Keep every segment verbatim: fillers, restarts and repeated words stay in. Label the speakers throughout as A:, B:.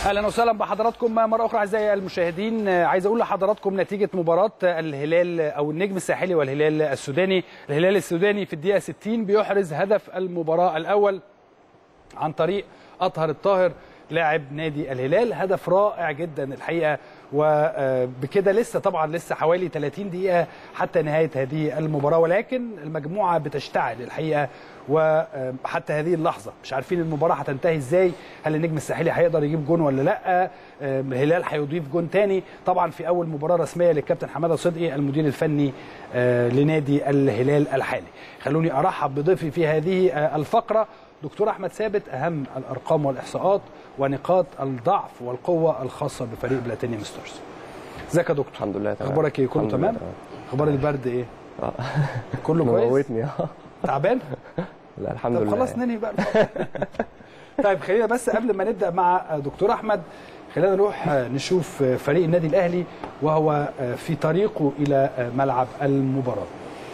A: اهلا وسهلا بحضراتكم مره اخرى اعزائي المشاهدين. عايز اقول لحضراتكم نتيجه مباراه الهلال او النجم الساحلي والهلال السوداني. الهلال السوداني في الدقيقه ستين بيحرز هدف المباراه الاول عن طريق اطهر الطاهر لاعب نادي الهلال. هدف رائع جدا الحقيقه، وبكده لسه طبعا لسه حوالي ثلاثين دقيقه حتى نهايه هذه المباراه، ولكن المجموعه بتشتعل الحقيقه. وحتى هذه اللحظه مش عارفين المباراه هتنتهي ازاي، هل النجم الساحلي هيقدر يجيب جون ولا لا، الهلال هيضيف جون تاني. طبعا في اول مباراه رسميه للكابتن حماده صدقي المدير الفني لنادي الهلال الحالي. خلوني ارحب بضيفي في هذه الفقره دكتور احمد ثابت، اهم الارقام والاحصاءات ونقاط الضعف والقوه الخاصه بفريق بلاتينيوم ستارز. ازيك يا دكتور؟
B: الحمد لله تمام.
A: اخبارك ايه؟ كله تمام؟ اخبار البرد ايه؟ اه كله كويس؟
B: موتني اه
A: تعبان؟
B: لا الحمد لله.
A: طب خلاص ننهي بقى. طيب خلينا بس قبل ما نبدا مع دكتور احمد خلينا نروح نشوف فريق النادي الاهلي وهو في طريقه الى ملعب المباراه.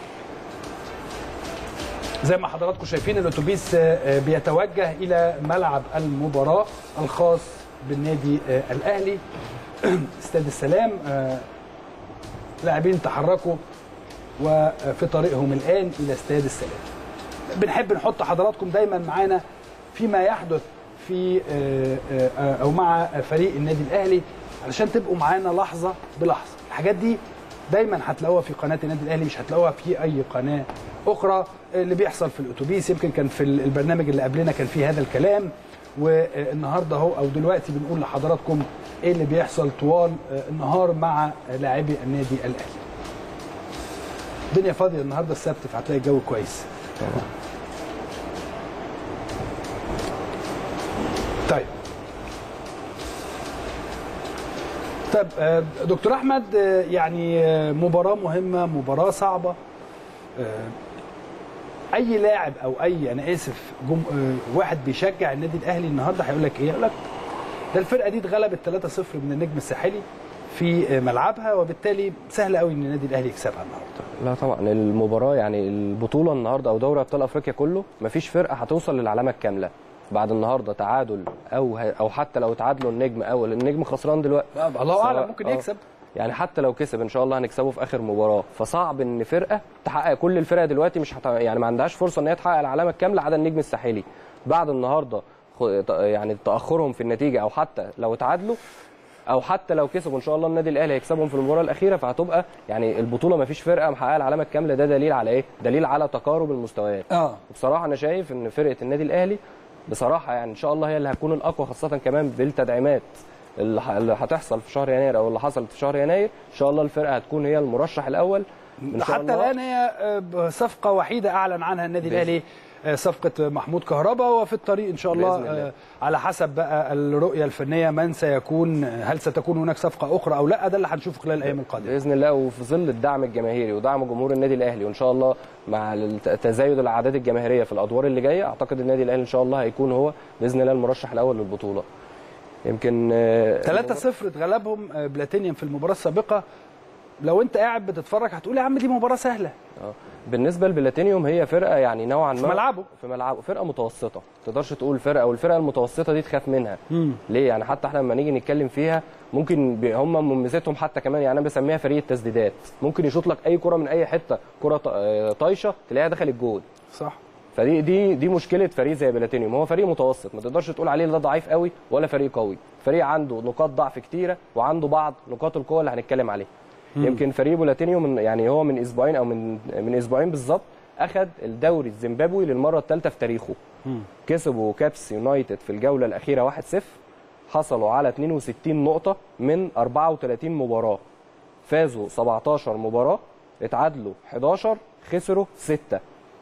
A: زي ما حضراتكم شايفين الاتوبيس بيتوجه الى ملعب المباراه الخاص بالنادي الاهلي استاد السلام. لاعبين تحركوا وفي طريقهم الان الى استاد السلام. بنحب نحط حضراتكم دايما معانا فيما يحدث في او مع فريق النادي الاهلي علشان تبقوا معانا لحظه بلحظه. الحاجات دي دايما هتلاقوها في قناه النادي الاهلي، مش هتلاقوها في اي قناه اخرى. اللي بيحصل في الاتوبيس يمكن كان في البرنامج اللي قبلنا كان فيه هذا الكلام، والنهارده اهو او دلوقتي بنقول لحضراتكم ايه اللي بيحصل طوال النهار مع لاعبي النادي الاهلي. الدنيا فاضيه النهارده السبت فهتلاقي الجو كويس. طيب طيب دكتور احمد، يعني مباراه مهمه، مباراه صعبه. اي لاعب او اي انا اسف جم... واحد بيشجع النادي الاهلي النهارده هيقول لك ايه؟ يقول لك ده الفرقه دي اتغلبت ثلاثة صفر من النجم الساحلي في ملعبها، وبالتالي سهل قوي ان النادي الاهلي يكسبها النهارده.
B: لا طبعا المباراه يعني البطوله النهارده او دوري ابطال افريقيا كله مفيش فرقه هتوصل للعلامه الكامله بعد النهارده تعادل او او حتى لو تعادلوا النجم او النجم خسران دلوقتي
A: الله اعلم ممكن يكسب،
B: يعني حتى لو كسب ان شاء الله هنكسبه في اخر مباراه. فصعب ان فرقه تحقق، كل الفرق دلوقتي مش هت... يعني ما عندهاش فرصه ان هي تحقق العلامه الكامله عدا النجم الساحلي بعد النهارده. يعني تاخرهم في النتيجه او حتى لو تعادلوا او حتى لو كسبوا ان شاء الله النادي الاهلي هيكسبهم في المباراه الاخيره، فهتبقى يعني البطوله ما فيش فرقه محققه العلامه الكامله. ده دليل على ايه؟ دليل على تقارب المستويات. اه بصراحه انا شايف ان فرقه النادي الاهلي بصراحه يعني ان شاء الله هي اللي هتكون الاقوى، خاصه كمان بالتدعيمات اللي هتحصل في شهر يناير او اللي حصلت في شهر يناير. ان شاء الله الفرقه هتكون هي المرشح الاول
A: ان شاء الله. حتى الان هي صفقه وحيده اعلن عنها النادي الاهلي، صفقه محمود كهربا، وفي الطريق ان شاء الله, الله على حسب بقى الرؤيه الفنيه من سيكون، هل ستكون هناك صفقه اخرى او لا، ده اللي هنشوفه خلال الايام القادمه
B: باذن الله. وفي ظل الدعم الجماهيري ودعم جمهور النادي الاهلي وان شاء الله مع تزايد الاعداد الجماهيريه في الادوار اللي جايه، اعتقد النادي الاهلي ان شاء الله هيكون هو باذن الله المرشح الاول للبطوله. يمكن
A: ثلاثة صفر اتغلبهم بلاتينيوم في المباراه السابقه. لو انت قاعد بتتفرج هتقول يا عم دي مباراه سهله.
B: اه بالنسبه لبلاتينيوم هي فرقه يعني نوعا ما
A: في ملعبه
B: في ملعبه فرقه متوسطه، ما تقدرش تقول فرقه، والفرقه المتوسطه دي تخاف منها. مم. ليه؟ يعني حتى احنا لما نيجي نتكلم فيها ممكن هم مميزاتهم حتى كمان، يعني انا بسميها فريق التسديدات. ممكن يشوط لك اي كره من اي حته، كره طايشه تلاقيها دخلت الجول.
A: صح.
B: فدي دي دي مشكله فريق زي بلاتينيوم، هو فريق متوسط، ما تقدرش تقول عليه لا ضعيف قوي ولا فريق قوي، فريق عنده نقاط ضعف كتيره وعنده بعض نقاط القوه اللي هنتكلم عليها. مم. يمكن فريق بلاتينيوم يعني هو من اسبوعين او من من اسبوعين بالظبط اخذ الدوري الزيمبابوي للمره الثالثه في تاريخه. مم. كسبوا كابس يونايتد في الجوله الاخيره واحد صفر، حصلوا على اثنين وستين نقطه من أربعة وثلاثين مباراه، فازوا سبعتاشر مباراه، اتعادلوا حداشر، خسروا ستة.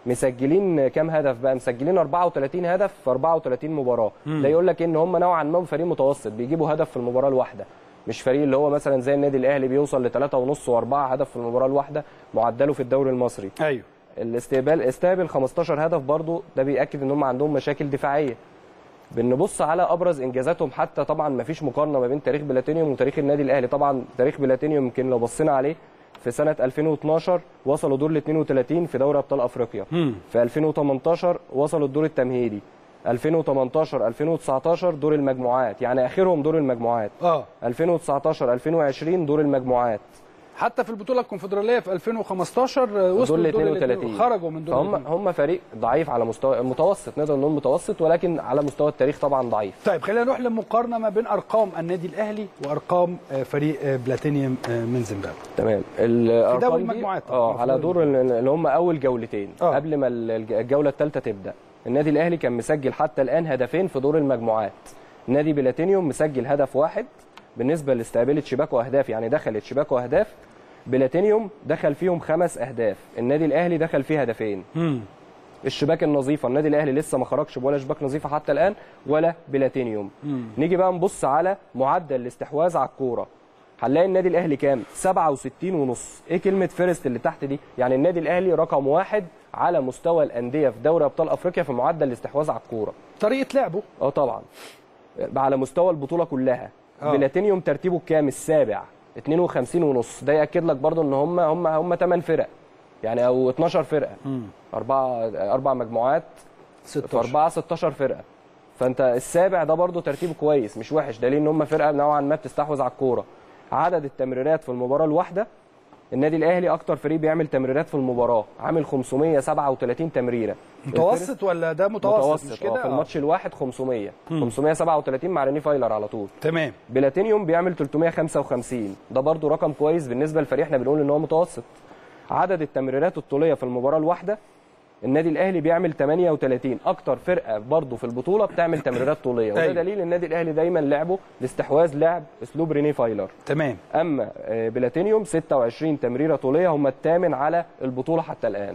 B: مسجلين كام هدف بقى؟ مسجلين أربعة وثلاثين هدف في أربعة وثلاثين مباراه. مم. ده يقول لك ان هم نوعا ما فريق متوسط، بيجيبوا هدف في المباراه الواحده، مش فريق اللي هو مثلا زي النادي الاهلي بيوصل لثلاثة ونص واربعة هدف في المباراه الواحده معدله في الدوري المصري.
A: ايوه
B: الاستقبال استقبل خمستاشر هدف برضو، ده بياكد ان هم عندهم مشاكل دفاعيه. بنبص على ابرز انجازاتهم، حتى طبعا ما فيش مقارنه ما بين تاريخ بلاتينيوم وتاريخ النادي الاهلي. طبعا تاريخ بلاتينيوم يمكن لو بصينا عليه في سنه ألفين واثناشر وصلوا دور ال اثنين وثلاثين في دوري ابطال افريقيا. مم. في ألفين وثمانية عشر وصلوا الدور التمهيدي. ألفين وتمنتاشر ألفين وتسعتاشر دور المجموعات، يعني اخرهم دور المجموعات.
A: اه
B: ألفين وتسعتاشر ألفين وعشرين دور المجموعات.
A: حتى في البطوله الكونفدراليه في ألفين وخمستاشر وصلوا
B: دور ال
A: لدور
B: اثنين وثلاثين،
A: خرجوا من دور
B: هم هم فريق ضعيف على مستوى متوسط، نقدر نقول متوسط، ولكن على مستوى التاريخ طبعا ضعيف.
A: طيب خلينا نروح لمقارنه ما بين ارقام النادي الاهلي وارقام فريق بلاتينيوم من زيمبابوي.
B: تمام. الارقام
A: دوري
B: دي
A: المجموعات
B: اه على دور اللي هم اول جولتين
A: آه.
B: قبل ما الجوله الثالثه تبدا. النادي الاهلي كان مسجل حتى الان هدفين في دور المجموعات. نادي بلاتينيوم مسجل هدف واحد بالنسبه لاستقبال شباك واهداف، يعني دخلت شباك واهداف. بلاتينيوم دخل فيهم خمس اهداف، النادي الاهلي دخل فيه هدفين.
A: امم
B: الشباك النظيفه النادي الاهلي لسه ما خرجش ولا شباك نظيفه حتى الان ولا بلاتينيوم.
A: مم.
B: نيجي بقى نبص على معدل الاستحواذ على الكوره، هنلاقي النادي الاهلي كام؟ سبعة وستين ونص. ايه كلمه فيرست اللي تحت دي؟ يعني النادي الاهلي رقم واحد على مستوى الانديه في دوري ابطال افريقيا في معدل الاستحواذ على الكوره.
A: طريقه لعبه
B: اه طبعا على مستوى البطوله كلها.
A: آه.
B: بلاتينيوم ترتيبه كام؟ السابع اتنين وخمسين ونص. ده ياكد لك برضو ان هم هم هم ثمان فرق يعني او اتناشر فرقه.
A: مم.
B: اربعه اربع مجموعات في
A: ستاشر
B: اربعه ستاشر فرقه. فانت السابع ده برضو ترتيبه كويس مش وحش، دليل ان هم فرقه نوعا ما بتستحوذ على الكوره. عدد التمريرات في المباراه الواحده، النادي الاهلي اكتر فريق بيعمل تمريرات في المباراه، عامل خمسمية وسبعة وتلاتين تمريره.
A: متوسط ولا ده متوسط؟
B: متوسط
A: مش
B: اه
A: كده
B: في الماتش الواحد خمسمية خمسمية وسبعة وتلاتين مع ريني فايلر على طول.
A: تمام.
B: بلاتينيوم بيعمل تلتمية وخمسة وخمسين، ده برضو رقم كويس بالنسبه للفريق، احنا بنقول ان هو متوسط. عدد التمريرات الطوليه في المباراه الواحده، النادي الاهلي بيعمل تمانية وتلاتين، اكتر فرقه برضو في البطوله بتعمل تمريرات طوليه، وده دليل النادي الاهلي دايما لعبه الاستحواذ لعب اسلوب ريني فايلر.
A: تمام.
B: اما بلاتينيوم ستة وعشرين تمريره طوليه، هم الثامن على البطوله حتى الان.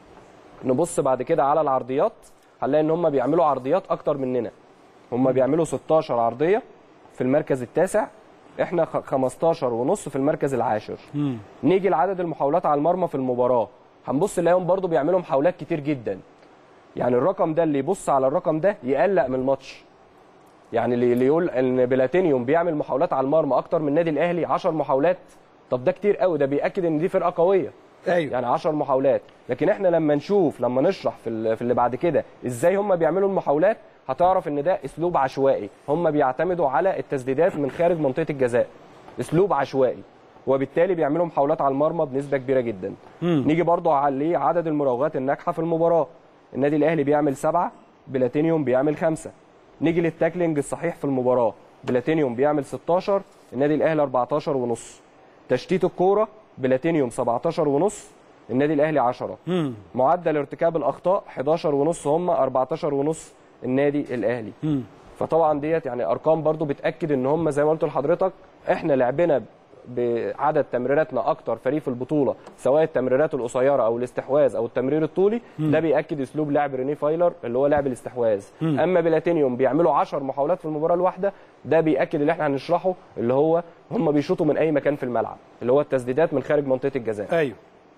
B: نبص بعد كده على العرضيات، هنلاقي ان هم بيعملوا عرضيات اكتر مننا، هم بيعملوا ستاشر عرضيه في المركز التاسع، احنا خمستاشر ونص في المركز العاشر.
A: مم.
B: نيجي لعدد المحاولات على المرمى في المباراه، هنبص نلاقيهم برضو بيعملوا محاولات كتير جدا. يعني الرقم ده اللي يبص على الرقم ده يقلق من الماتش. يعني اللي يقول ان بلاتينيوم بيعمل محاولات على المرمى اكتر من النادي الاهلي عشر محاولات، طب ده كتير قوي، ده بياكد ان دي فرقه قويه.
A: ايوه
B: يعني عشر محاولات، لكن احنا لما نشوف لما نشرح في في اللي بعد كده ازاي هم بيعملوا المحاولات، هتعرف ان ده اسلوب عشوائي، هم بيعتمدوا على التسديدات من خارج منطقه الجزاء، اسلوب عشوائي، وبالتالي بيعملوا محاولات على المرمى بنسبه كبيره جدا.
A: مم.
B: نيجي برضو على عدد المراوغات الناجحه في المباراه، النادي الاهلي بيعمل سبعه، بلاتينيوم بيعمل خمسه. نيجي للتاكلينج الصحيح في المباراه، بلاتينيوم بيعمل ستاشر، النادي الاهلي اربعتاشر ونص. تشتيت الكوره، بلاتينيوم سبعتاشر ونص، النادي الاهلي عشرة.
A: مم.
B: معدل ارتكاب الاخطاء حداشر ونص، هم اربعتاشر ونص النادي الاهلي.
A: مم.
B: فطبعا ديت يعني ارقام برضو بتاكد ان هم زي ما قلت لحضرتك، احنا لعبنا بعدد تمريراتنا اكتر فريق في البطوله، سواء التمريرات القصيره او الاستحواذ او التمرير الطولي. مم. ده بياكد اسلوب لعب ريني فايلر اللي هو لعب الاستحواذ. مم. اما بلاتينيوم بيعملوا عشر محاولات في المباراه الواحده، ده بياكد اللي احنا هنشرحه، اللي هو هم بيشوطوا من اي مكان في الملعب، اللي هو التسديدات من خارج منطقه الجزاء.
A: ايوه.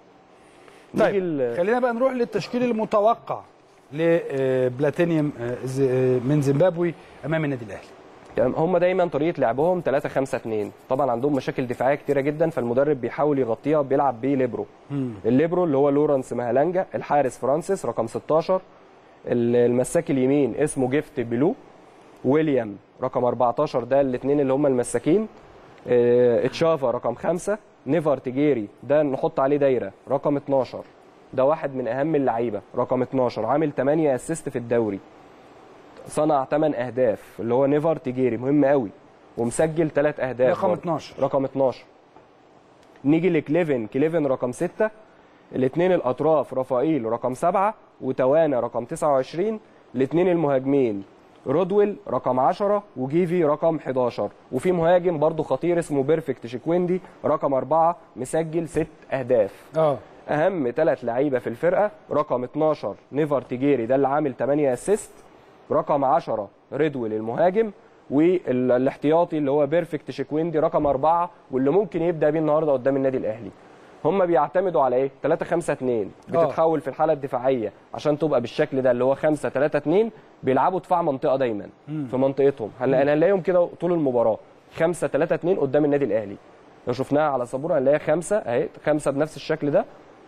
A: طيب خلينا بقى نروح للتشكيل المتوقع لبلاتينيوم من زيمبابوي امام النادي الاهلي.
B: يعني هم دايما طريقه لعبهم تلاتة خمسة اتنين، طبعا عندهم مشاكل دفاعيه كتيره جدا، فالمدرب بيحاول يغطيها، بيلعب بيه ليبرو. مم. الليبرو اللي هو لورانس مهلانجا، الحارس فرانسيس رقم ستاشر، المساك اليمين اسمه جيفت بلو، ويليام رقم اربعتاشر، ده الاثنين اللي هم المساكين. اه اتشافا رقم خمسة، نيفر تيجيري ده نحط عليه دايره رقم اتناشر، ده واحد من اهم اللعيبه رقم اتناشر، عامل تمانية اسيست في الدوري، صنع تمن اهداف، اللي هو نيفر تيجيري مهم قوي، ومسجل ثلاث اهداف
A: رقم اتناشر.
B: رقم اتناشر. نيجي لكليفن، كليفن رقم ستة، الاثنين الاطراف رافائيل رقم سبعة، وتوانا رقم تسعة وعشرين، الاثنين المهاجمين رودويل رقم عشرة، وجيفي رقم حداشر، وفي مهاجم برضو خطير اسمه بيرفكت شيكويندي رقم أربعة، مسجل ست اهداف. اه اهم ثلاث لعيبه في الفرقه، رقم اتناشر نيفر تيجيري ده اللي عامل تمانية اسيست، رقم عشرة ريدويل المهاجم، والاحتياطي اللي هو بيرفكت شيكويندي رقم أربعة، واللي ممكن يبدا بيه النهارده قدام النادي الاهلي. هم بيعتمدوا على ايه؟ تلاتة خمسة اتنين، بتتحول في الحاله الدفاعيه عشان تبقى بالشكل ده اللي هو خمسة تلاتة اتنين، بيلعبوا دفاع منطقه دايما مم. في منطقتهم، هنلاقيهم كده طول المباراه خمسة تلاتة اتنين قدام النادي الاهلي. لو شفناها على السبوره هنلاقيها خمسه اهي، خمسه بنفس الشكل ده،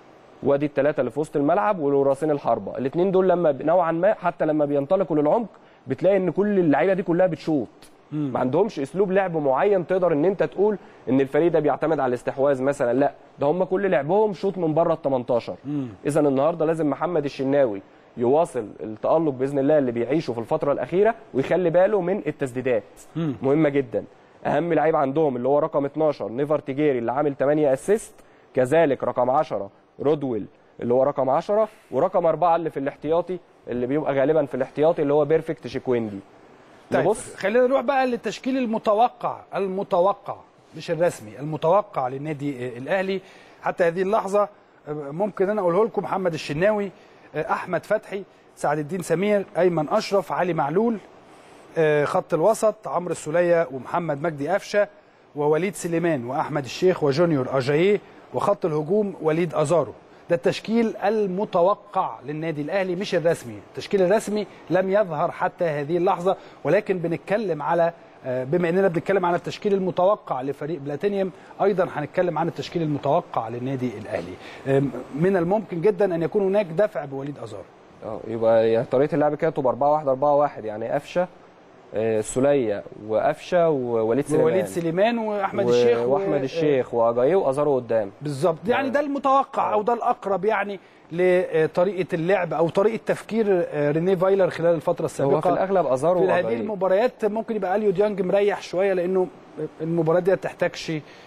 B: وادي الثلاثه اللي في وسط الملعب وراسين الحربه. الاثنين دول لما نوعا ما حتى لما بينطلقوا للعمق بتلاقي ان كل اللعيبه دي كلها بتشوط، ما عندهمش اسلوب لعب معين تقدر ان انت تقول ان الفريق ده بيعتمد على الاستحواذ مثلا، لا ده هم كل لعبهم شوط من بره ال تمنتاشر. اذا النهارده لازم محمد الشناوي يواصل التألق باذن الله اللي بيعيشه في الفتره الاخيره ويخلي باله من التسديدات. مم. مهمه جدا. اهم لعيب عندهم اللي هو رقم اتناشر نيفر تيجيري اللي عامل تمانية اسيست، كذلك رقم عشرة رودويل اللي هو رقم عشرة، ورقم أربعة اللي في الاحتياطي اللي بيبقى غالبا في الاحتياطي اللي هو بيرفكت شيكويندي.
A: طيب بص خلينا نروح بقى للتشكيل المتوقع المتوقع مش الرسمي، المتوقع للنادي الاهلي حتى هذه اللحظه. ممكن انا اقوله لكم: محمد الشناوي، احمد فتحي، سعد الدين سمير، ايمن اشرف، علي معلول. خط الوسط عمرو السوليه ومحمد مجدي قفشه ووليد سليمان واحمد الشيخ وجونيور اجاييه. وخط الهجوم وليد ازارو. ده التشكيل المتوقع للنادي الاهلي مش الرسمي. التشكيل الرسمي لم يظهر حتى هذه اللحظه، ولكن بنتكلم على بما اننا بنتكلم عن التشكيل المتوقع لفريق بلاتينيوم، ايضا هنتكلم عن التشكيل المتوقع للنادي الاهلي. من الممكن جدا ان يكون هناك دفع بوليد ازارو.
B: اه يبقى يعني طريقه اللعب كده تبقى أربعة واحد أربعة واحد، يعني قفشه السوليه وقفشه ووليد سليمان
A: ووليد سليمان واحمد الشيخ
B: واحمد و... الشيخ واجاييه وازارو قدام.
A: بالظبط، يعني ده المتوقع او ده الاقرب يعني لطريقه اللعب او طريقه تفكير رينيه فايلر خلال الفتره السابقه.
B: هو في الاغلب ازارو
A: في هذه المباريات ممكن يبقى اليو ديانج مريح شويه، لانه المباريات دي ما تحتاجش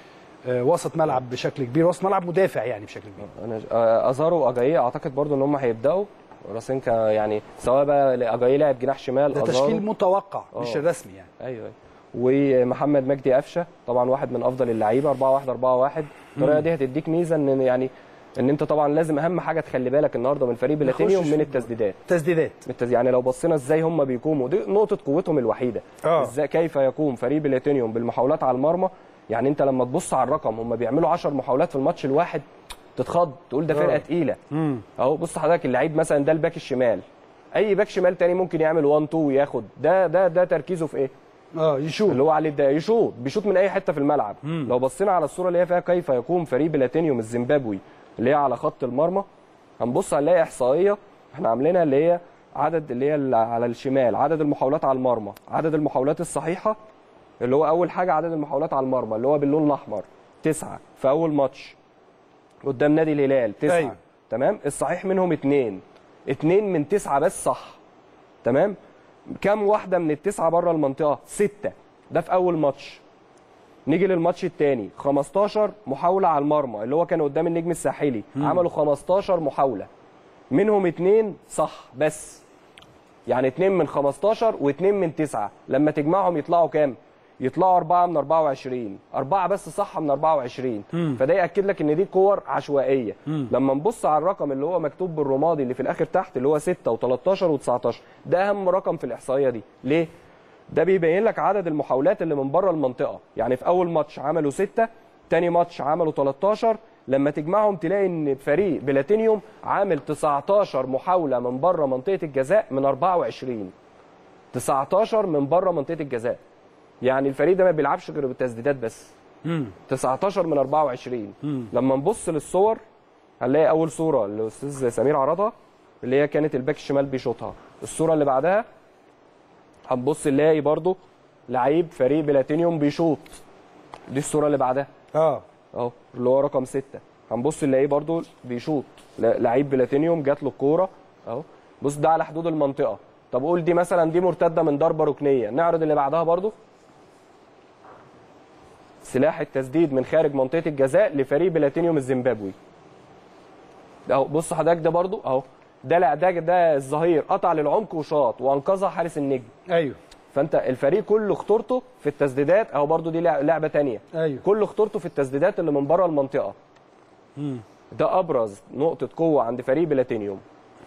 A: وسط ملعب بشكل كبير، وسط ملعب مدافع يعني بشكل كبير.
B: انا ازارو واجاييه اعتقد برضو ان هم هيبداوا راسين يعني، سواء بقى اجاييه لاعب جناح شمال.
A: ده تشكيل متوقع مش الرسمي يعني.
B: ايوه ومحمد مجدي قفشه طبعا واحد من افضل اللعيبه. أربعة واحد أربعة واحد الطريقه دي هتديك ميزه ان يعني ان انت طبعا لازم اهم حاجه تخلي بالك النهارده من فريق بلاتينيوم من التسديدات.
A: تسديدات
B: يعني لو بصينا ازاي هم بيقوموا، دي نقطه قوتهم الوحيده.
A: آه.
B: ازاي كيف يقوم فريق بلاتينيوم بالمحاولات على المرمى. يعني انت لما تبص على الرقم هم بيعملوا عشر محاولات في الماتش الواحد، تتخض تقول ده فرقه تقيله. اهو بص حضرتك اللعيب مثلا ده الباك الشمال، اي باك شمال تاني ممكن يعمل واحد اتنين وياخد. ده ده ده تركيزه في ايه؟
A: اه يشوط،
B: اللي هو عليه ده يشوط، بيشوط من اي حته في الملعب. مم. لو بصينا على الصوره اللي هي فيها كيف يقوم فريق بلاتينيوم الزيمبابوي اللي هي على خط المرمى، هنبص هنلاقي احصائيه احنا عاملينها اللي هي عدد اللي هي على الشمال عدد المحاولات على المرمى، عدد المحاولات الصحيحه اللي هو اول حاجه عدد المحاولات على المرمى اللي هو باللون الاحمر تسعه في اول ماتش قدام نادي الهلال تسعه. أيوة. تمام. الصحيح منهم اثنين، اثنين من تسعه بس صح. تمام. كم واحده من التسعه بره المنطقه؟ سته. ده في اول ماتش. نيجي للماتش الثاني خمستاشر محاوله على المرمى اللي هو كان قدام النجم الساحلي. مم. عملوا خمستاشر محاوله منهم اثنين صح بس، يعني اثنين من خمستاشر واثنين من تسعه، لما تجمعهم يطلعوا كام؟ يطلعوا أربعة من أربعة وعشرين، أربعة بس صح من أربعة وعشرين. مم. فده يأكد لك إن دي كور عشوائية. مم. لما نبص على الرقم اللي هو مكتوب بالرمادي اللي في الآخر تحت اللي هو ستة وتلتاشر وتسعتاشر، ده أهم رقم في الإحصائية دي. ليه؟ ده بيبين لك عدد المحاولات اللي من بره المنطقة، يعني في أول ماتش عملوا ستة، تاني ماتش عملوا تلتاشر، لما تجمعهم تلاقي إن فريق بلاتينيوم عامل تسعتاشر محاولة من بره منطقة الجزاء من أربعة وعشرين. تسعتاشر من بره منطقة الجزاء. يعني الفريق ده ما بيلعبش غير بالتسديدات بس. مم. تسعتاشر من أربعة وعشرين. مم. لما نبص للصور هنلاقي اول صوره الاستاذ سمير عرضها اللي هي كانت الباك الشمال بيشوطها. الصوره اللي بعدها هنبص نلاقي برضو لعيب فريق بلاتينيوم بيشوط. دي الصوره اللي بعدها اه اهو اللي هو رقم ستة. هنبص نلاقيه برضو بيشوط، لعيب بلاتينيوم جات له الكوره اهو. بص ده على حدود المنطقه. طب قول دي مثلا دي مرتده من ضربه ركنيه. نعرض اللي بعدها برضو سلاح التسديد من خارج منطقه الجزاء لفريق بلاتينيوم الزيمبابوي. اهو بص حضرتك ده برضو اهو ده لا ده ده الظهير قطع للعمق وشاط وانقذها حارس النجم.
A: ايوه.
B: فانت الفريق كله خطورته في التسديدات اهو برضو دي لعبه ثانيه.
A: ايوه.
B: كله خطورته في التسديدات اللي من بره المنطقه. امم ده ابرز نقطه قوه عند فريق بلاتينيوم.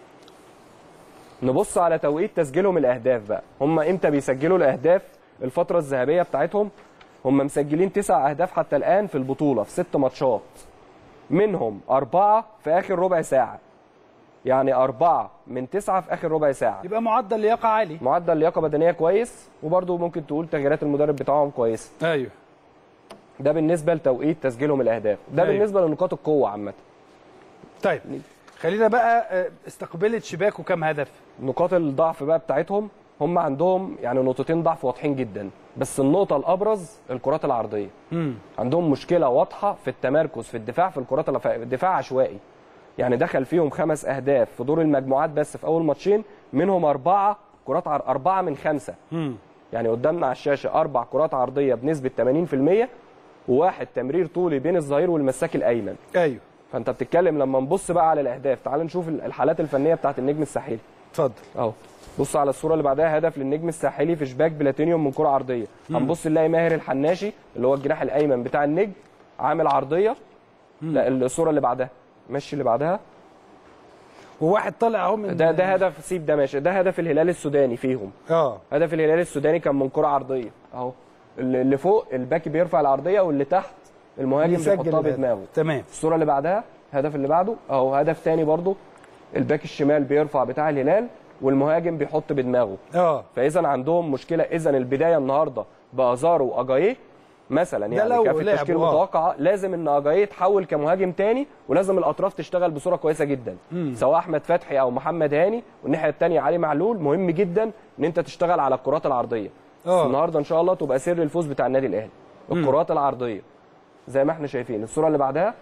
B: نبص على توقيت تسجيلهم الاهداف بقى. هم امتى بيسجلوا الاهداف؟ الفتره الذهبيه بتاعتهم هم مسجلين تسع اهداف حتى الان في البطوله في ست ماتشات، منهم اربعه في اخر ربع ساعه. يعني اربعه من تسعه في اخر ربع ساعه.
A: يبقى معدل لياقه عالي،
B: معدل لياقه بدنيه كويس، وبرده ممكن تقول تغييرات المدرب بتاعهم كويسه.
A: ايوه.
B: ده بالنسبه لتوقيت تسجيلهم الاهداف. ده أيوه. بالنسبه لنقاط القوه عامه.
A: طيب خلينا بقى استقبلت شباكه كام هدف؟
B: نقاط الضعف بقى بتاعتهم هم عندهم يعني نقطتين ضعف واضحين جدا، بس النقطه الابرز الكرات العرضيه. مم. عندهم مشكله واضحه في التمركز في الدفاع، في الكرات الدفاع عشوائي، يعني دخل فيهم خمس اهداف في دور المجموعات بس في اول ماتشين، منهم اربعه كرات عر... اربعه من خمسه. مم. يعني قدامنا على الشاشه اربع كرات عرضيه بنسبه ثمانين في المية وواحد تمرير طولي بين الظهير والمساك الايمن.
A: ايوه.
B: فانت بتتكلم لما نبص بقى على الاهداف، تعال نشوف الحالات الفنيه بتاعت النجم الساحلي.
A: اتفضل.
B: اهو بص على الصوره اللي بعدها، هدف للنجم الساحلي في شباك بلاتينيوم من كره عرضيه. هنبص نلاقي ماهر الحناشي اللي هو الجناح الايمن بتاع النجم عامل عرضيه. مم. لا الصوره اللي بعدها، ماشي اللي بعدها،
A: وواحد طالع اهو من
B: ده ده هدف سيب ده ماشي، ده هدف الهلال السوداني فيهم. اه هدف الهلال السوداني كان من كره عرضيه اهو، اللي فوق الباك بيرفع العرضيه واللي تحت المهاجم بيحطها بدماغه.
A: تمام.
B: الصوره اللي بعدها الهدف اللي بعده اهو، هدف ثاني برضو الباك الشمال بيرفع بتاع الهلال والمهاجم بيحط بدماغه. اه فاذا عندهم مشكله. اذا البدايه النهارده بازارو واجاييه مثلا، يعني كان في التشكيل المتوقع لازم ان اجاييه يتحول كمهاجم ثاني، ولازم الاطراف تشتغل بصوره كويسه جدا. مم. سواء احمد فتحي او محمد هاني، والناحيه الثانيه علي معلول. مهم جدا ان انت تشتغل على الكرات العرضيه. اه النهارده ان شاء الله تبقى سر الفوز بتاع النادي الاهلي، الكرات العرضيه زي ما احنا شايفين. الصوره اللي بعدها،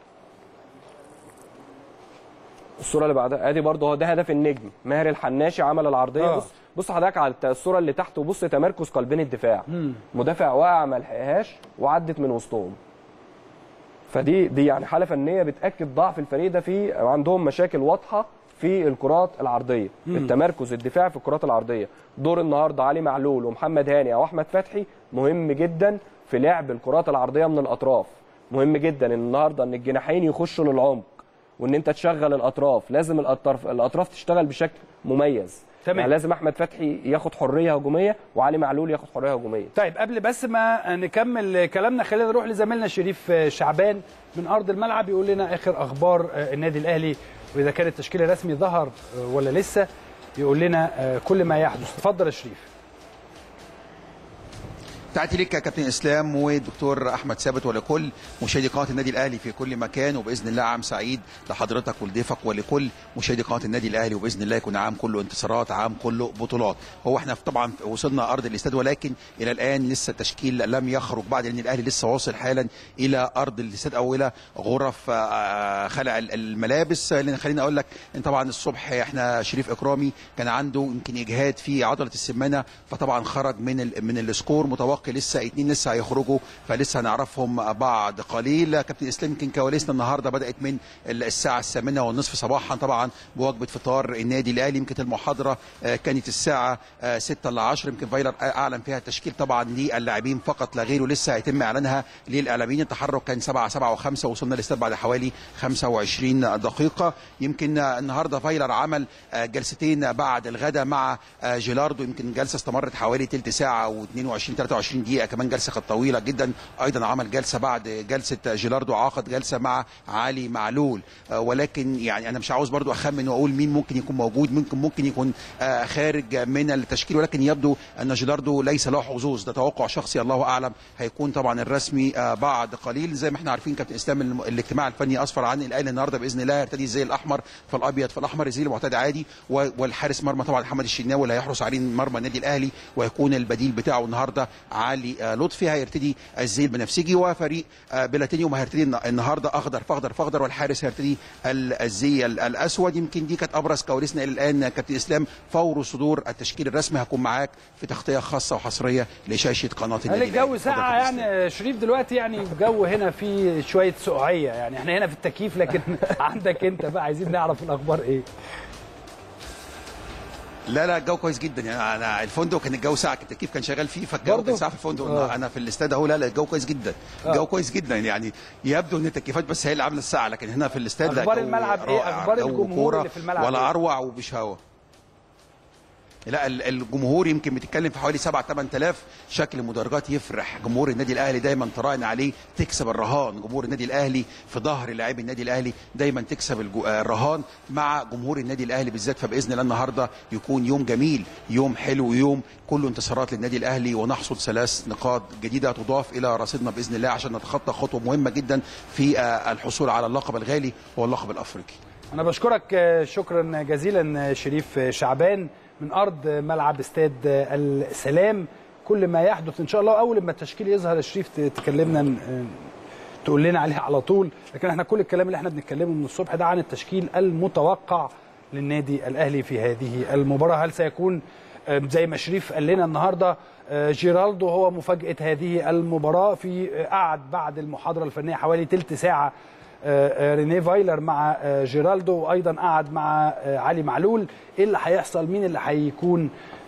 B: الصوره اللي بعدها ادي برضه هو ده هدف النجم، ماهر الحناشي عمل العرضيه. آه. بص بص حضرتك على الصوره اللي تحت، وبص تمركز قلبين الدفاع. مم. مدافع واقع ما لحقهاش وعدت من وسطهم. فدي دي يعني حاله فنيه بتاكد ضعف الفريق ده، في عندهم مشاكل واضحه في الكرات العرضيه. مم. التمركز الدفاعي في الكرات العرضيه. دور النهارده علي معلول ومحمد هاني او احمد فتحي مهم جدا في لعب الكرات العرضيه من الاطراف. مهم جدا ان النهارده ان الجناحين يخشوا للعمق، وان انت تشغل الاطراف. لازم الاطراف الاطراف تشتغل بشكل مميز. تمام. يعني لازم احمد فتحي ياخد حريه هجوميه وعلي معلول ياخد حريه هجوميه.
A: طيب قبل بس ما نكمل كلامنا خلينا نروح لزميلنا شريف شعبان من ارض الملعب يقول لنا اخر اخبار النادي الاهلي، واذا كان التشكيل الرسمي ظهر ولا لسه، يقول لنا كل ما يحدث. اتفضل يا شريف.
C: تحياتي ليك يا كابتن اسلام والدكتور احمد ثابت ولكل مشاهدي قناه النادي الاهلي في كل مكان، وباذن الله عام سعيد لحضرتك ولضيفك ولكل مشاهدي قناه النادي الاهلي، وباذن الله يكون عام كله انتصارات، عام كله بطولات. هو احنا طبعا وصلنا ارض الاستاد، ولكن الى الان لسه التشكيل لم يخرج بعد، لان الاهلي لسه واصل حالا الى ارض الاستاد او الى غرف خلع الملابس. لان خليني اقول لك ان طبعا الصبح احنا شريف اكرامي كان عنده يمكن اجهاد في عضله السمانه، فطبعا خرج من من السكور. متوقع لسه اثنين لسه هيخرجوا، فلسه هنعرفهم بعد قليل. كابتن اسلام يمكن كواليسنا النهارده بدات من الساعه الثامنه والنصف صباحا طبعا بوجبه فطار النادي الاهلي. يمكن المحاضره كانت الساعه ستة الا عشرة، يمكن فايلر اعلن فيها التشكيل طبعا للاعبين فقط لا غير، ولسه هيتم اعلانها للاعلاميين. التحرك كان سبعة سبعة وخمسة، وصلنا للاستاد بعد حوالي خمسة وعشرين دقيقه. يمكن النهارده فايلر عمل جلستين بعد الغداء مع جيلاردو، يمكن جلسه استمرت حوالي ثلث ساعه واثنين وعشرين ثلاثة وعشرين دقيقه، كمان جلسه كانت طويله جدا. ايضا عمل جلسه بعد جلسه جيلاردو، عقد جلسه مع علي معلول. ولكن يعني انا مش عاوز برضو اخمن واقول مين ممكن يكون موجود، ممكن ممكن يكون خارج من التشكيل، ولكن يبدو ان جيلاردو ليس له حظوظ، ده توقع شخصي الله اعلم. هيكون طبعا الرسمي بعد قليل. زي ما احنا عارفين كابتن اسلام الاجتماع الفني اسفر عن الاهلي النهارده باذن الله يرتدي الزي الاحمر فالابيض فالاحمر، الزي المعتاد عادي، والحارس مرمى طبعا محمد الشناوي اللي هيحرس عليه مرمى النادي الاهلي، وهيكون البديل بتاعه النهارده علي لطفي هيرتدي الزي البنفسجي، وفريق بلاتينيوم هيرتدي النهارده اخضر فاخضر فاخضر، والحارس هيرتدي الزي الاسود. يمكن دي كانت ابرز كواليسنا الى الان كابتن اسلام. فور صدور التشكيل الرسمي هكون معاك في تغطيه خاصه وحصريه لشاشه قناه النادي.
A: الجو ساقع يعني شريف دلوقتي، يعني الجو هنا فيه شويه سقوعيه، يعني احنا هنا في التكييف، لكن عندك انت بقى عايزين نعرف الاخبار ايه.
C: لا لا الجو كويس جدا، يعني انا الفندق كان الجو ساعه، التكييف كان شغال فيه، فالجو كان ساعه في الفندق. آه. انا في الاستاد اهو. لا لا الجو كويس جدا، الجو آه. كويس جدا، يعني يبدو ان التكييفات بس هي اللي عامله الساعه، لكن هنا في الاستاد
A: اخبار الملعب ايه؟ اخبار الجمهور اللي في الملعب
C: ولا اروع ومش هوا. لا الجمهور يمكن بتتكلم في حوالي سبعة ثمانية آلاف. شكل المدرجات يفرح. جمهور النادي الاهلي دايما تراهن عليه تكسب الرهان. جمهور النادي الاهلي في ظهر لاعبي النادي الاهلي دايما تكسب الرهان مع جمهور النادي الاهلي بالذات. فباذن الله النهارده يكون يوم جميل، يوم حلو، ويوم كله انتصارات للنادي الاهلي، ونحصد ثلاث نقاط جديده تضاف الى رصيدنا باذن الله عشان نتخطى خطوه مهمه جدا في الحصول على اللقب الغالي هو اللقب الافريقي.
A: انا بشكرك شكرا جزيلا شريف شعبان من ارض ملعب استاد السلام. كل ما يحدث ان شاء الله اول ما التشكيل يظهر يا شريف تكلمنا تقول لنا عليه على طول، لكن احنا كل الكلام اللي احنا بنتكلمه من الصبح ده عن التشكيل المتوقع للنادي الاهلي في هذه المباراه. هل سيكون زي ما شريف قال لنا النهارده جيرالدو هو مفاجاه هذه المباراه؟ في قعد بعد المحاضره الفنيه حوالي ثلث ساعه رينيه فايلر مع جيرالدو، وايضا قعد مع علي معلول. ايه اللي هيحصل؟ مين اللي هيكون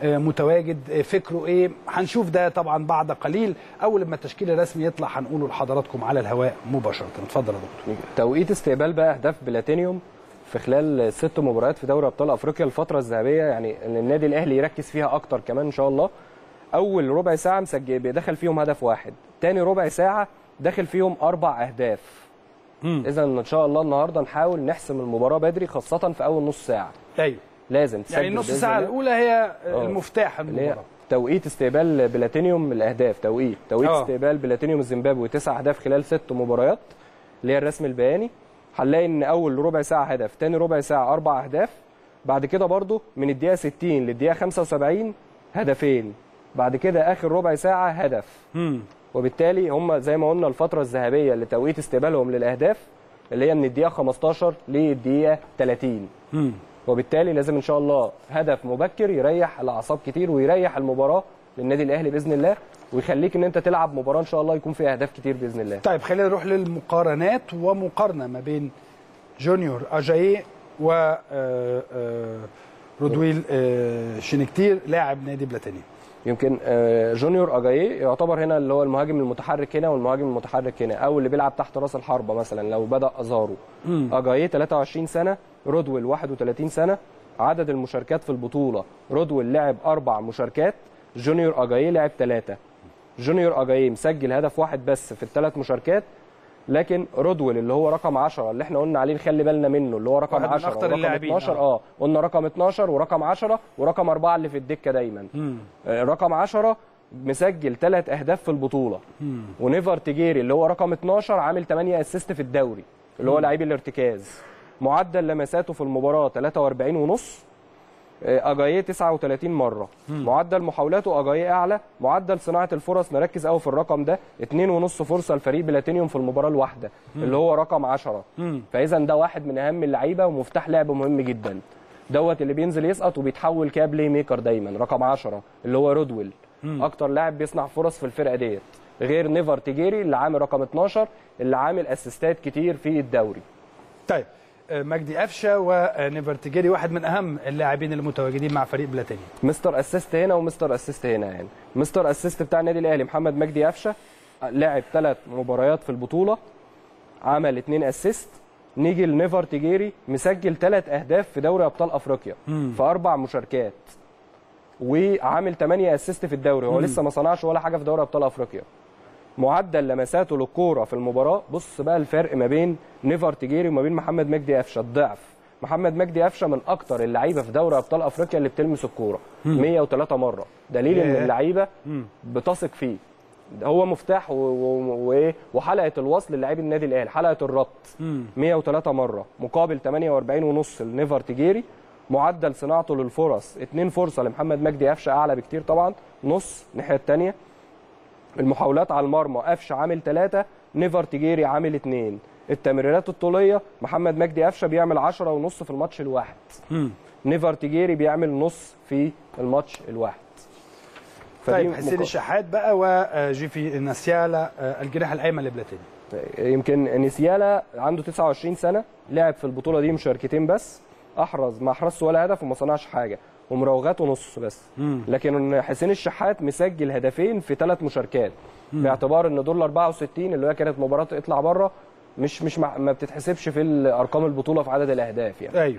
A: متواجد؟ فكره ايه؟ هنشوف ده طبعا بعد قليل. اول ما التشكيل الرسمي يطلع هنقوله لحضراتكم على الهواء مباشره. اتفضل يا دكتور.
B: توقيت استقبال بقى اهداف بلاتينيوم في خلال ست مباريات في دوري ابطال افريقيا الفتره الذهبيه، يعني ان النادي الاهلي يركز فيها اكتر كمان ان شاء الله. اول ربع ساعه مسجل بيدخل فيهم هدف واحد، تاني ربع ساعه داخل فيهم اربع اهداف. اذا ان شاء الله النهارده نحاول نحسم المباراه بدري، خاصه في اول نص ساعه.
A: ايوه
B: لازم تسجل
A: يعني النص ساعه الاولى هي المفتاح المباراه.
B: توقيت استقبال بلاتينيوم الاهداف، توقيت توقيت أوه. استقبال بلاتينيوم الزيمبابوي تسع اهداف خلال ست مباريات اللي هي الرسم البياني. هنلاقي ان اول ربع ساعه هدف، ثاني ربع ساعه اربع اهداف، بعد كده برضو من الدقيقه ستين للدقيقه خمسة وسبعين هدفين، بعد كده اخر ربع ساعه هدف.
A: امم
B: وبالتالي هم زي ما قلنا الفتره الذهبيه لتوقيت استقبالهم للاهداف اللي هي من الدقيقه خمستاشر للدقيقه ثلاثين.
A: امم
B: وبالتالي لازم ان شاء الله هدف مبكر يريح الاعصاب كتير ويريح المباراه للنادي الاهلي باذن الله، ويخليك ان انت تلعب مباراه ان شاء الله يكون فيها اهداف كتير باذن الله.
A: طيب خلينا نروح للمقارنات ومقارنه ما بين جونيور اجاييه و رودويل شينكتير لاعب نادي بلاتينيوم.
B: يمكن جونيور اجاييه يعتبر هنا اللي هو المهاجم المتحرك هنا والمهاجم المتحرك هنا، او اللي بيلعب تحت راس الحربه مثلا لو بدا ازارو. اجاييه ثلاثة وعشرين سنه، رودويل واحد وثلاثين سنه. عدد المشاركات في البطوله رودويل لعب اربع مشاركات، جونيور اجاييه لعب ثلاثه. جونيور اجاييه مسجل هدف واحد بس في الثلاث مشاركات، لكن رودويل اللي هو رقم عشرة اللي احنا قلنا عليه نخلي بالنا منه اللي هو رقم عشرة ورقم اتناشر اه قلنا رقم اتناشر ورقم عشرة ورقم أربعة اللي في الدكه دايما. آه رقم عشرة مسجل ثلاث اهداف في البطوله. مم. ونيفر تيجيري اللي هو رقم اتناشر عامل ثمانية اسيست في الدوري اللي هو لعيب الارتكاز. معدل لمساته في المباراه ثلاثة وأربعين ونص، اجاييه تسعة وثلاثين مره. مم. معدل محاولاته اجاييه اعلى، معدل صناعه الفرص نركز قوي في الرقم ده اتنين ونص فرصه لفريق بلاتينيوم في المباراه الواحده اللي هو رقم عشرة. فاذا ده واحد من اهم اللعيبه ومفتاح لعب مهم جدا، دوت اللي بينزل يسقط وبيتحول كبلاي ميكر دايما. رقم عشرة اللي هو رودويل مم. اكتر لاعب بيصنع فرص في الفرقه ديت، غير نيفر تيجيري اللي عامل رقم اتناشر اللي عامل اسيستات كتير في الدوري.
A: طيب مجدي قفشه ونيفر تيجيري واحد من اهم اللاعبين المتواجدين مع فريق بلاتينيوم.
B: مستر اسيست هنا ومستر اسيست هنا. يعني مستر اسيست بتاع النادي الاهلي محمد مجدي قفشه لعب ثلاث مباريات في البطوله عمل اثنين اسيست. نيجي لنيفر تيجيري مسجل ثلاث اهداف في دوري ابطال افريقيا مم. في اربع مشاركات وعامل ثمانية اسيست في الدوري. هو مم. لسه ما صنعش ولا حاجه في دوري ابطال افريقيا. معدل لمساته للكوره في المباراه، بص بقى الفرق ما بين نيفر تيجيري وما بين محمد مجدي قفشه الضعف. محمد مجدي قفشه من اكتر اللعيبه في دوري ابطال افريقيا اللي بتلمس الكوره مية وثلاثة مره، دليل ان اللعيبه بتثق فيه. هو مفتاح وايه وحلقه الوصل للاعبي النادي الاهلي، حلقه الربط مية وثلاثة مره مقابل ثمانية وأربعين ونص لنيفر تيجيري. معدل صناعته للفرص اتنين فرصه لمحمد مجدي قفشه اعلى بكتير طبعا، نص الناحيه الثانيه. المحاولات على المرمى قفشه عامل ثلاثة، نيفر تيجيري عامل اثنين. التمريرات الطوليه محمد مجدي قفشه بيعمل عشرة ونص في الماتش الواحد. مم. نيفر تيجيري بيعمل نص في الماتش الواحد.
A: طيب حسين الشحات بقى وجيفي نسيالا الجناح الايمن لبلاتينيوم.
B: يمكن نسيالا عنده تسعة وعشرين سنه، لعب في البطوله دي مشاركتين بس، احرز ما احرزش ولا هدف وما صنعش حاجه ومراوغاته نص بس. مم. لكن حسين الشحات مسجل هدفين في ثلاث مشاركات. مم. باعتبار ان دول أربعة وستين اللي هي كانت مباراه اطلع بره مش مش ما بتتحسبش في ارقام البطوله في عدد الاهداف يعني.
A: ايوه.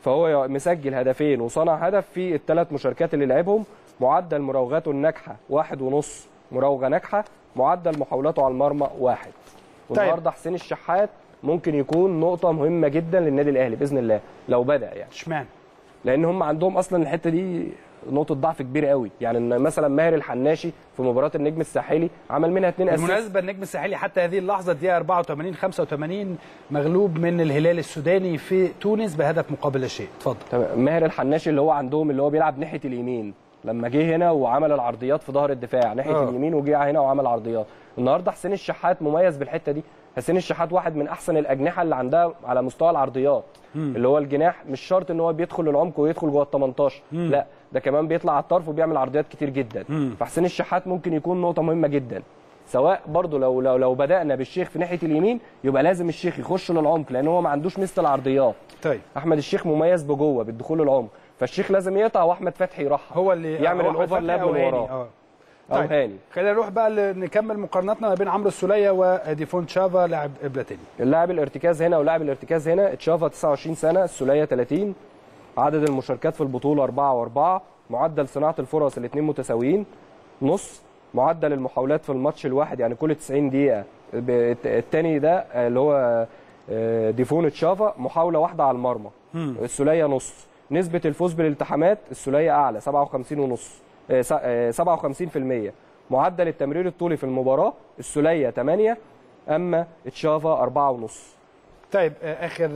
B: فهو مسجل هدفين وصنع هدف في الثلاث مشاركات اللي لعبهم. معدل مراوغاته الناجحه واحد ونص مراوغه ناجحه، معدل محاولاته على المرمى واحد. والنهارده حسين الشحات ممكن يكون نقطه مهمه جدا للنادي الاهلي باذن الله لو بدا يعني.
A: اشمعنى؟
B: لان هم عندهم اصلا الحته دي نقطه ضعف كبيره قوي، يعني ان مثلا ماهر الحناشي في مباراه النجم الساحلي عمل منها اثنين اسيست.
A: بالمناسبه النجم الساحلي حتى هذه اللحظه الدقيقه أربعة وثمانين خمسة وثمانين مغلوب من الهلال السوداني في تونس بهدف مقابل لا شيء. اتفضل.
B: تمام. ماهر الحناشي اللي هو عندهم اللي هو بيلعب ناحيه اليمين، لما جه هنا وعمل العرضيات في ظهر الدفاع ناحيه أوه. اليمين وجه هنا وعمل عرضيات. النهارده حسين الشحات مميز بالحته دي. حسين الشحات واحد من احسن الاجنحه اللي عندها على مستوى العرضيات. مم. اللي هو الجناح مش شرط ان هو بيدخل للعمق ويدخل جوه ال تمنتاشر، مم. لا ده كمان بيطلع على الطرف وبيعمل عرضيات كتير جدا. مم. فحسين الشحات ممكن يكون نقطه مهمه جدا. سواء برضو لو لو لو بدانا بالشيخ في ناحيه اليمين يبقى لازم الشيخ يخش للعمق لان هو ما عندوش مثل العرضيات.
A: طيب
B: احمد الشيخ مميز بجوه بالدخول للعمق، فالشيخ لازم يقطع واحمد فتحي يروح
A: هو اللي
B: يعمل الاوفرلاب من وراه.
A: طيب هاني. خلينا نروح بقى نكمل مقارنتنا ما بين عمرو السوليه وديفون تشافا لاعب بلاتيني.
B: اللاعب الارتكاز هنا ولاعب الارتكاز هنا. تشافا تسعة وعشرين سنه، السوليه ثلاثين. عدد المشاركات في البطوله أربعة وأربعة. معدل صناعه الفرص الاثنين متساويين نص. معدل المحاولات في الماتش الواحد يعني كل تسعين دقيقه. الثاني ده اللي هو ديفون تشافا محاوله واحده على المرمى. السوليه نص. نسبه الفوز بالالتحامات السوليه اعلى سبعة وخمسين ونص سبعة وخمسين بالمية. معدل التمرير الطولي في المباراه السوليه ثمانية اما تشافا أربعة ونص.
A: طيب اخر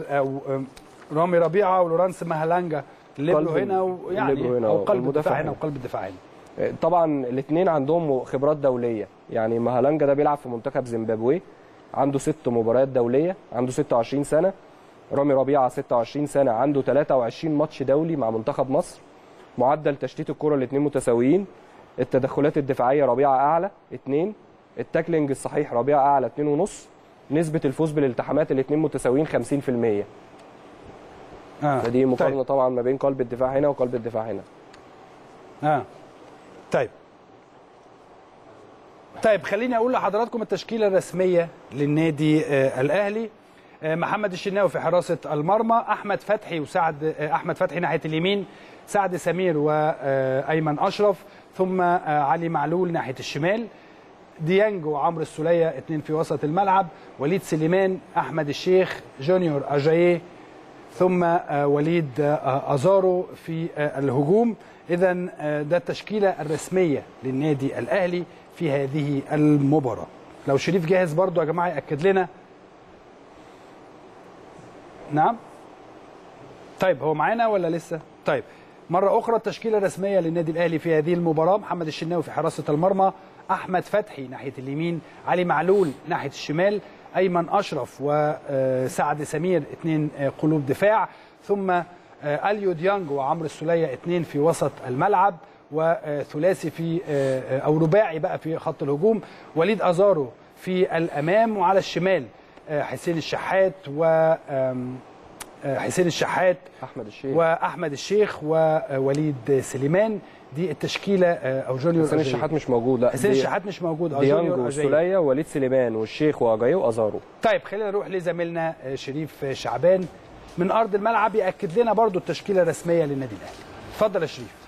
A: رامي ربيعه ولورانس مهلانجا الليبرو هنا ويعني او قلب الدفاع هنا وقلب الدفاع هنا.
B: طبعا الاثنين عندهم خبرات دوليه، يعني مهلانجا ده بيلعب في منتخب زيمبابوي عنده ست مباريات دوليه، عنده ستة وعشرين سنه. رامي ربيعه ستة وعشرين سنه عنده ثلاثة وعشرين ماتش دولي مع منتخب مصر. معدل تشتيت الكره الاثنين متساويين. التدخلات الدفاعيه ربيعه اعلى اثنين. التاكلينج الصحيح ربيعه اعلى اثنين ونص. نسبه الفوز بالالتحامات الاثنين متساويين خمسين بالمية. اه فدي مقارنه طيب. طبعا ما بين قلب الدفاع هنا وقلب الدفاع هنا.
A: اه طيب طيب خليني اقول لحضراتكم التشكيله الرسميه للنادي آه الاهلي. آه محمد الشناوي في حراسه المرمى، احمد فتحي وسعد آه احمد فتحي ناحيه اليمين، سعد سمير وايمن اشرف، ثم آه علي معلول ناحيه الشمال، ديانج وعمرو السوليه اثنين في وسط الملعب، وليد سليمان، احمد الشيخ، جونيور اجاييه، ثم آه وليد آه ازارو في آه الهجوم. اذا آه ده التشكيله الرسميه للنادي الاهلي في هذه المباراه. لو شريف جاهز برضو يا جماعه ياكد لنا. نعم طيب هو معانا ولا لسه؟ طيب مره اخرى التشكيله الرسميه للنادي الاهلي في هذه المباراه: محمد الشناوي في حراسه المرمى، احمد فتحي ناحيه اليمين، علي معلول ناحيه الشمال، ايمن اشرف وسعد سمير اثنين قلوب دفاع، ثم اليو ديانج وعمرو السوليه اثنين في وسط الملعب، وثلاثي في او رباعي بقى في خط الهجوم، وليد ازارو في الامام، وعلى الشمال حسين الشحات و حسين الشحات
B: احمد الشيخ
A: واحمد الشيخ ووليد سليمان. دي التشكيله او جونيور.
B: حسين الشحات مش موجود. لا
A: حسين الشحات مش موجود.
B: ديانج والسوليه ووليد سليمان والشيخ واجايو وازارو.
A: طيب خلينا نروح لزميلنا شريف شعبان من ارض الملعب ياكد لنا برضو التشكيله الرسميه للنادي الاهلي. اتفضل يا شريف.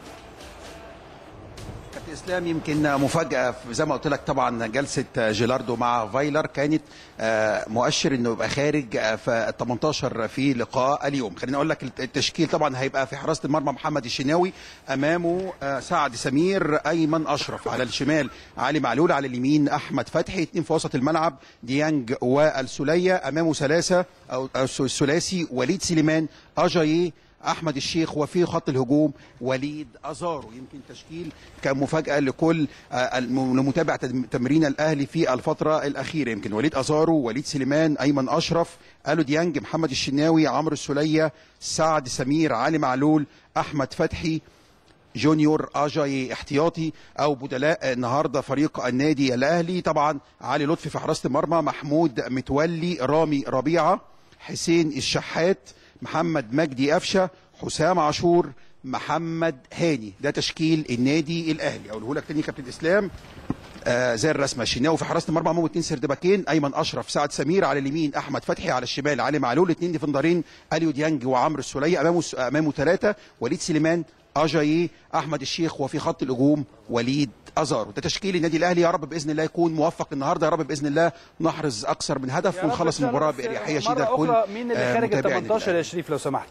C: اسلام يمكن مفاجاه زي ما قلت لك. طبعا جلسه جيلاردو مع فايلر كانت مؤشر انه يبقى خارج في تمنتاشر في لقاء اليوم. خليني اقول لك التشكيل. طبعا هيبقى في حراسه المرمى محمد الشناوي، امامه سعد سمير، ايمن اشرف، على الشمال علي معلول، على اليمين احمد فتحي، اثنين في وسط الملعب ديانج والسوليه، امامه ثلاثه او الثلاثي وليد سليمان، اجاييه، احمد الشيخ، وفي خط الهجوم وليد ازارو. يمكن تشكيل كان مفاجاه لكل لمتابع تمرين الاهلي في الفتره الاخيره. يمكن وليد ازارو، وليد سليمان، ايمن اشرف، الو ديانج، محمد الشناوي، عمرو السوليه، سعد سمير، علي معلول، احمد فتحي، جونيور اجاي احتياطي او بدلاء النهارده فريق النادي الاهلي. طبعا علي لطفي في حراسه المرمى، محمود متولي، رامي ربيعه، حسين الشحات، محمد مجدي قفشه، حسام عاشور، محمد هاني. ده تشكيل النادي الاهلي. اقوله لك تاني كابتن اسلام: آه زي الرسمه. الشناوي في حراسه المرمى امامه اثنين سردباكين، ايمن اشرف، سعد سمير على اليمين، احمد فتحي على الشمال، علي معلول، اثنين ديفندرين اليو ديانج وعمرو السوليه، امامه امامه ثلاثه، وليد سليمان، اجاييه، احمد الشيخ، وفي خط الهجوم وليد ازارو. ده تشكيل النادي الاهلي. يا رب باذن الله يكون موفق النهارده، يا رب باذن الله نحرز اكثر من هدف ونخلص المباراه باريحيه شديده.
A: الكل مين اللي خارج ال تمنتاشر يا شريف لو سمحت؟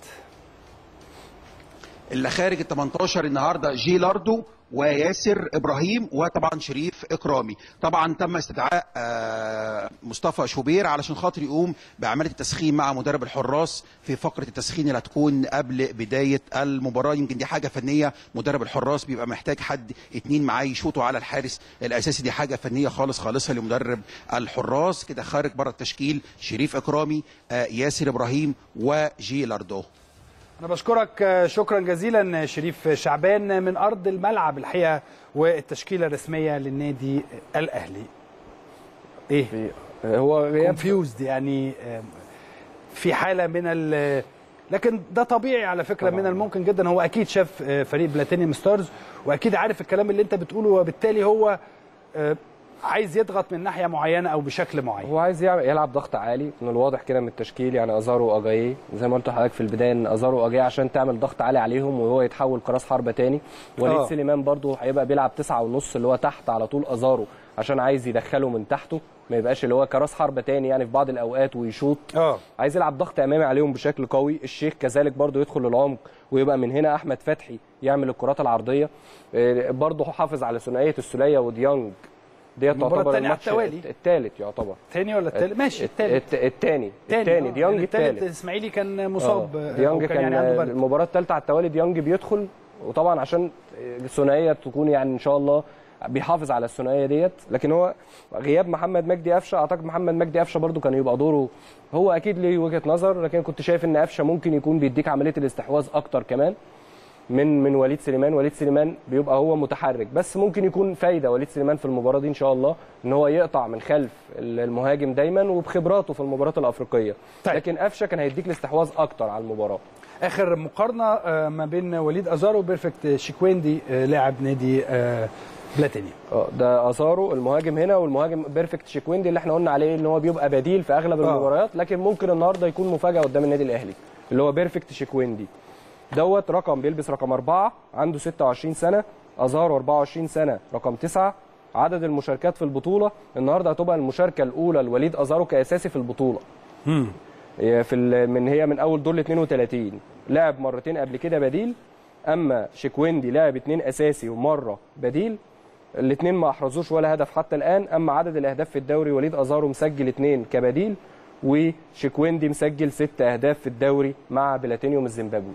C: اللي خارج ال تمنتاشر النهارده جيلاردو وياسر ابراهيم وطبعا شريف اكرامي. طبعا تم استدعاء مصطفى شوبير علشان خاطر يقوم بعمليه التسخين مع مدرب الحراس في فقره التسخين اللي هتكون قبل بدايه المباراه. يمكن دي حاجه فنيه، مدرب الحراس بيبقى محتاج حد اتنين معاه يشوطوا على الحارس الاساسي، دي حاجه فنيه خالص خالصه لمدرب الحراس. كده خارج بره التشكيل شريف اكرامي، ياسر ابراهيم وجيلاردو.
A: أنا بشكرك شكرا جزيلا شريف شعبان من أرض الملعب الحقيقة والتشكيلة الرسمية للنادي الأهلي. إيه؟
B: هو
A: كونفيوزد يعني في حالة من ال لكن ده طبيعي على فكرة طبعا. من الممكن جدا، هو أكيد شاف فريق بلاتينيوم ستارز وأكيد عارف الكلام اللي أنت بتقوله، وبالتالي هو عايز يضغط من ناحيه معينه او بشكل معين.
B: هو عايز يلعب ضغط عالي من الواضح كده من التشكيل، يعني ازارو واجاييه زي ما قلت لحضرتك في البدايه ان ازارو واجاييه عشان تعمل ضغط عالي عليهم وهو يتحول كراس حربه تاني. وليد أوه. سليمان برده هيبقى بيلعب تسعة ونص اللي هو تحت على طول ازارو عشان عايز يدخله من تحته، ما يبقاش اللي هو كراس حربه تاني يعني في بعض الاوقات ويشوط. اه عايز يلعب ضغط امامي عليهم بشكل قوي. الشيخ كذلك برده يدخل للعمق ويبقى من هنا احمد فتحي يعمل الكرات العرضيه. برده حافظ على ثنائيه السوليه وديانج، ديت تعتبر الماتش الثالث يعتبر
A: الثاني ولا الثالث؟ ماشي الثالث
B: الثاني الثاني ديانج
A: الثالث. الاسماعيلي كان مصاب،
B: ديانج كان, كان يعني المباراه الثالثه على التوالي ديانج بيدخل، وطبعا عشان الثنائيه تكون يعني ان شاء الله بيحافظ على الثنائيه ديت. لكن هو غياب محمد مجدي قفشه، اعتقد محمد مجدي قفشه برده كان يبقى دوره، هو اكيد ليه وجهه نظر، لكن كنت شايف ان قفشه ممكن يكون بيديك عمليه الاستحواذ اكتر كمان من من وليد سليمان. وليد سليمان بيبقى هو متحرك، بس ممكن يكون فايده وليد سليمان في المباراه دي ان شاء الله ان هو يقطع من خلف المهاجم دايما وبخبراته في المباريات الافريقيه. طيب. لكن قفشه كان هيديك الاستحواذ اكتر على المباراه.
A: اخر مقارنه ما بين وليد ازارو وبيرفكت شيكويندي لاعب نادي بلاتينيوم.
B: اه ده ازارو المهاجم هنا، والمهاجم بيرفكت شيكويندي اللي احنا قلنا عليه ان هو بيبقى بديل في اغلب المباريات، لكن ممكن النهارده يكون مفاجاه قدام النادي الاهلي اللي هو بيرفكت شيكويندي دوت. رقم بيلبس رقم أربعة، عنده ستة وعشرين سنة، أزارو أربعة وعشرين سنة رقم تسعة. عدد المشاركات في البطولة النهارده هتبقى المشاركة الأولى لوليد أزارو كأساسي في البطولة. امم في من هي من أول دور ل اثنين وثلاثين، لعب مرتين قبل كده بديل، أما شيكويندي لعب اثنين أساسي ومرة بديل، الاثنين ما أحرزوش ولا هدف حتى الآن. أما عدد الأهداف في الدوري وليد أزارو مسجل اثنين كبديل، وشيكويندي مسجل ست أهداف في الدوري مع بلاتينيوم الزيمبابوي.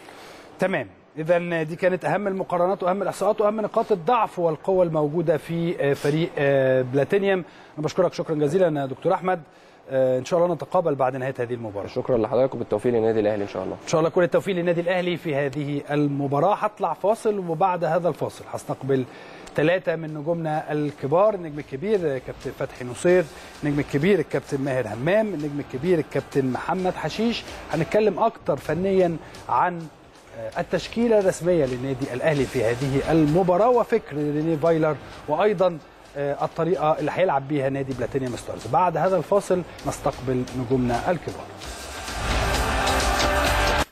A: تمام، إذا دي كانت أهم المقارنات وأهم الإحصاءات وأهم نقاط الضعف والقوة الموجودة في فريق بلاتينيوم. أنا بشكرك شكرا جزيلا دكتور أحمد، إن شاء الله نتقابل بعد نهاية هذه المباراة.
B: شكرا لحضرتك وبالتوفيق للنادي الأهلي إن شاء الله.
A: إن شاء الله كل التوفيق للنادي الأهلي في هذه المباراة. هطلع فاصل وبعد هذا الفاصل هستقبل ثلاثة من نجومنا الكبار، النجم الكبير كابتن فتحي نصير، النجم الكبير الكابتن ماهر همام، النجم الكبير الكابتن محمد حشيش. هنتكلم أكتر فنيا عن التشكيلة الرسمية للنادي الأهلي في هذه المباراة وفكر ريني فايلر، وأيضا الطريقة اللي هيلعب بيها نادي بلاتينيوم ستارز. بعد هذا الفاصل نستقبل نجومنا الكبار.